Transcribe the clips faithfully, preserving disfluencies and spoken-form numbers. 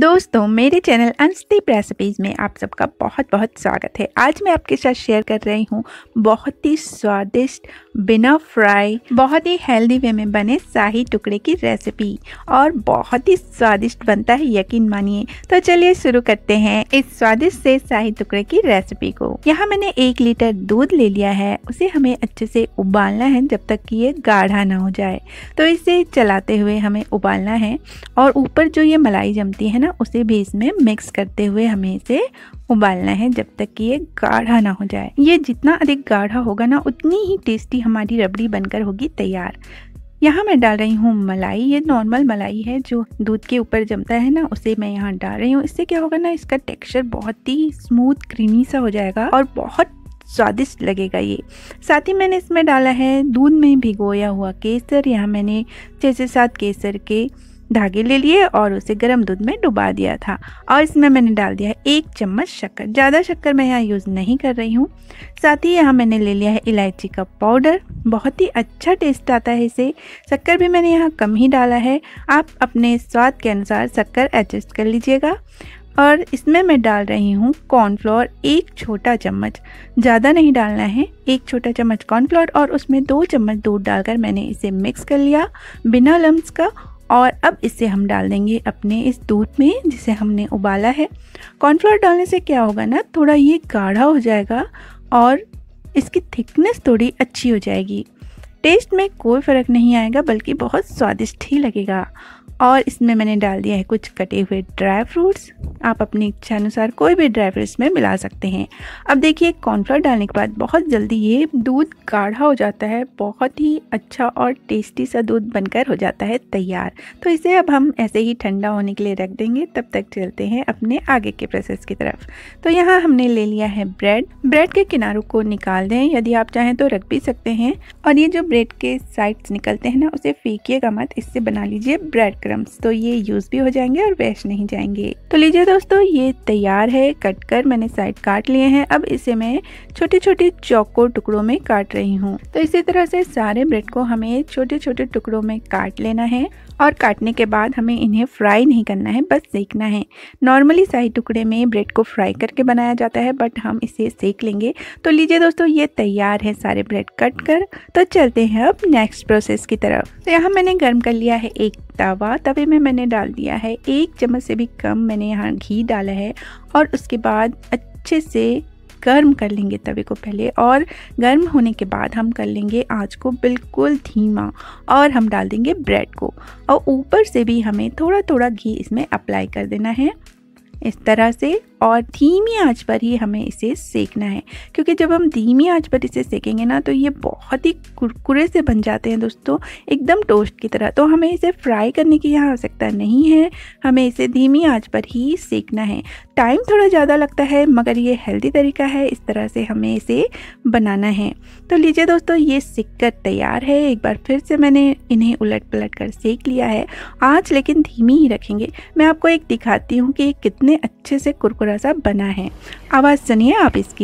दोस्तों मेरे channel Anshdeep recipes में आप सबका बहुत बहुत स्वागत है। आज मैं आपके साथ शेयर कर रही हूँ बहुत ही स्वादिष्ट बिना फ्राई बहुत ही हेल्दी वे में बने शाही टुकड़े की रेसिपी और बहुत ही स्वादिष्ट बनता है, यकीन मानिए। तो चलिए शुरू करते हैं इस स्वादिष्ट से शाही टुकड़े की रेसिपी को। यहाँ मैंने एक लीटर दूध ले लिया है, उसे हमें अच्छे से उबालना है जब तक कि ये गाढ़ा ना हो जाए। तो इसे चलाते हुए हमें उबालना है और ऊपर जो ये मलाई जमती है ना, उसे भी इसमें मिक्स करते हुए हमें इसे उबालना है जब तक कि ये गाढ़ा ना हो जाए। ये जितना अधिक गाढ़ा होगा ना, उतनी ही टेस्टी हमारी रबड़ी बनकर होगी तैयार। यहाँ मैं डाल रही हूँ मलाई, ये नॉर्मल मलाई है जो दूध के ऊपर जमता है ना, उसे मैं यहाँ डाल रही हूँ। इससे क्या होगा ना, इसका टेक्सचर बहुत ही स्मूथ क्रीमी सा हो जाएगा और बहुत स्वादिष्ट लगेगा ये। साथ ही मैंने इसमें डाला है दूध में भिगोया हुआ केसर। यहाँ मैंने छः से सात केसर के धागे ले लिए और उसे गर्म दूध में डुबा दिया था और इसमें मैंने डाल दिया है एक चम्मच शक्कर। ज़्यादा शक्कर मैं यहाँ यूज़ नहीं कर रही हूँ। साथ ही यहाँ मैंने ले लिया है इलायची का पाउडर, बहुत ही अच्छा टेस्ट आता है इसे। शक्कर भी मैंने यहाँ कम ही डाला है, आप अपने स्वाद के अनुसार शक्कर एडजस्ट कर लीजिएगा। और इसमें मैं डाल रही हूँ कॉर्नफ्लोर, एक छोटा चम्मच, ज़्यादा नहीं डालना है, एक छोटा चम्मच कॉर्नफ्लोर और उसमें दो चम्मच दूध डालकर मैंने इसे मिक्स कर लिया बिना लम्स का। और अब इसे हम डाल देंगे अपने इस दूध में जिसे हमने उबाला है। कॉर्नफ्लोर डालने से क्या होगा ना, थोड़ा ये गाढ़ा हो जाएगा और इसकी थिकनेस थोड़ी अच्छी हो जाएगी। टेस्ट में कोई फ़र्क नहीं आएगा बल्कि बहुत स्वादिष्ट ही लगेगा। और इसमें मैंने डाल दिया है कुछ कटे हुए ड्राई फ्रूट्स, आप अपनी इच्छा अनुसार कोई भी ड्राई फ्रूट्स में मिला सकते हैं। अब देखिए कॉर्नफ्लोर डालने के बाद बहुत जल्दी ये दूध गाढ़ा हो जाता है, बहुत ही अच्छा और टेस्टी सा दूध बनकर हो जाता है तैयार। तो इसे अब हम ऐसे ही ठंडा होने के लिए रख देंगे। तब तक चलते हैं अपने आगे के प्रोसेस की तरफ। तो यहाँ हमने ले लिया है ब्रेड। ब्रेड के किनारों को निकाल दें, यदि आप चाहें तो रख भी सकते हैं। और ये जो ब्रेड के साइड्स निकलते हैं ना, उसे फेंकिएगा मत, इससे बना लीजिए ब्रेड तो ये यूज भी हो जाएंगे और वेस्ट नहीं जाएंगे। तो लीजिए दोस्तों, ये तैयार है, कट कर मैंने साइड काट लिए हैं। अब इसे मैं छोटे छोटे चौकोर टुकड़ों में काट रही हूँ। तो इसी तरह से सारे ब्रेड को हमें छोटे छोटे टुकड़ों में काट लेना है और काटने के बाद हमें इन्हें फ्राई नहीं करना है, बस सेकना है। नॉर्मली शाही टुकड़े में ब्रेड को फ्राई करके बनाया जाता है, बट हम इसे सेक लेंगे। तो लीजिए दोस्तों, ये तैयार है सारे ब्रेड कट कर। तो चलते हैं अब नेक्स्ट प्रोसेस की तरफ। तो यहाँ मैंने गर्म कर लिया है एक तवा। तवे में मैंने डाल दिया है एक चम्मच से भी कम मैंने यहाँ घी डाला है और उसके बाद अच्छे से गर्म कर लेंगे तवे को पहले। और गर्म होने के बाद हम कर लेंगे आंच को बिल्कुल धीमा और हम डाल देंगे ब्रेड को और ऊपर से भी हमें थोड़ा थोड़ा घी इसमें अप्लाई कर देना है इस तरह से। और धीमी आंच पर ही हमें इसे सेकना है, क्योंकि जब हम धीमी आंच पर इसे सेकेंगे ना, तो ये बहुत ही कुरकुरे से बन जाते हैं दोस्तों, एकदम टोस्ट की तरह। तो हमें इसे फ्राई करने की यहाँ आवश्यकता नहीं है, हमें इसे धीमी आंच पर ही सेकना है। टाइम थोड़ा ज़्यादा लगता है मगर ये हेल्दी तरीका है, इस तरह से हमें इसे बनाना है। तो लीजिए दोस्तों, ये सेक कर तैयार है। एक बार फिर से मैंने इन्हें उलट पलट कर सेक लिया है। आँच लेकिन धीमी ही रखेंगे। मैं आपको एक दिखाती हूँ कि कितने अच्छे से कुरकुरा सा बना है। आवाज सुनिए आप इसकी।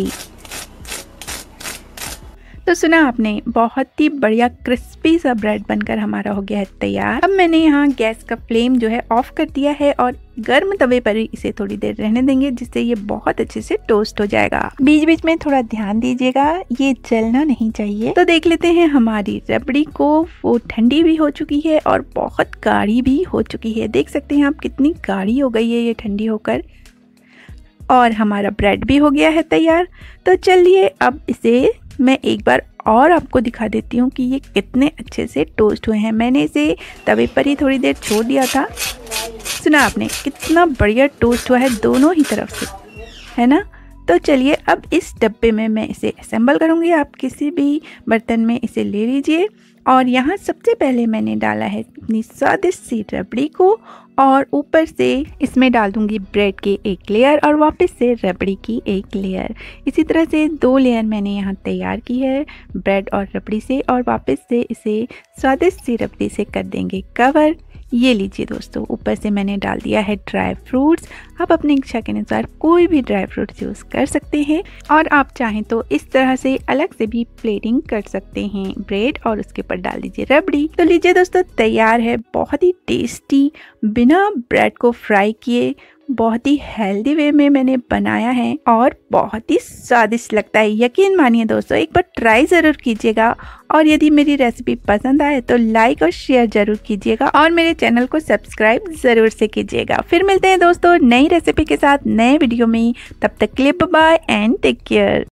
तो सुना आपने, बहुत ही बढ़िया क्रिस्पी सा ब्रेड बनकर हमारा हो गया है तैयार। अब मैंने यहाँ गैस का फ्लेम जो है ऑफ कर दिया है और गर्म तवे पर ही इसे थोड़ी देर रहने देंगे, जिससे ये बहुत अच्छे से टोस्ट हो जाएगा। बीच बीच में थोड़ा ध्यान दीजिएगा, ये जलना नहीं चाहिए। तो देख लेते हैं हमारी रबड़ी को, वो ठंडी भी हो चुकी है और बहुत गाढ़ी भी हो चुकी है। देख सकते हैं आप कितनी गाढ़ी हो गई है ये ठंडी होकर। और हमारा ब्रेड भी हो गया है तैयार। तो चलिए अब इसे मैं एक बार और आपको दिखा देती हूँ कि ये कितने अच्छे से टोस्ट हुए हैं। मैंने इसे तवे पर ही थोड़ी देर छोड़ दिया था। सुना आपने, कितना बढ़िया टोस्ट हुआ है दोनों ही तरफ से, है ना। तो चलिए अब इस डब्बे में मैं इसे असेंबल करूँगी। आप किसी भी बर्तन में इसे ले लीजिए। और यहाँ सबसे पहले मैंने डाला है अपनी स्वादिष्ट सी रबड़ी को और ऊपर से इसमें डाल दूंगी ब्रेड की एक लेयर और वापस से रबड़ी की एक लेयर। इसी तरह से दो लेयर मैंने यहाँ तैयार की है ब्रेड और रबड़ी से, और वापस से इसे स्वादिष्ट सी रबड़ी से कर देंगे कवर। ये लीजिए दोस्तों, ऊपर से मैंने डाल दिया है ड्राई फ्रूट्स। आप अपनी इच्छा के अनुसार कोई भी ड्राई फ्रूट्स यूज़ कर सकते हैं और आप चाहें तो इस तरह से अलग से भी प्लेटिंग कर सकते हैं ब्रेड और उसके ऊपर डाल दीजिए रबड़ी। तो लीजिए दोस्तों, तैयार है बहुत ही टेस्टी बिना बिना ब्रेड को फ्राई किए बहुत ही हेल्दी वे में मैंने बनाया है और बहुत ही स्वादिष्ट लगता है। यकीन मानिए दोस्तों, एक बार ट्राई ज़रूर कीजिएगा और यदि मेरी रेसिपी पसंद आए तो लाइक और शेयर ज़रूर कीजिएगा और मेरे चैनल को सब्सक्राइब ज़रूर से कीजिएगा। फिर मिलते हैं दोस्तों नई रेसिपी के साथ नए वीडियो में। तब तक के लिए bye bye and take care.